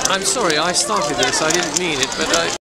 I'm sorry, I started this. I didn't mean it, but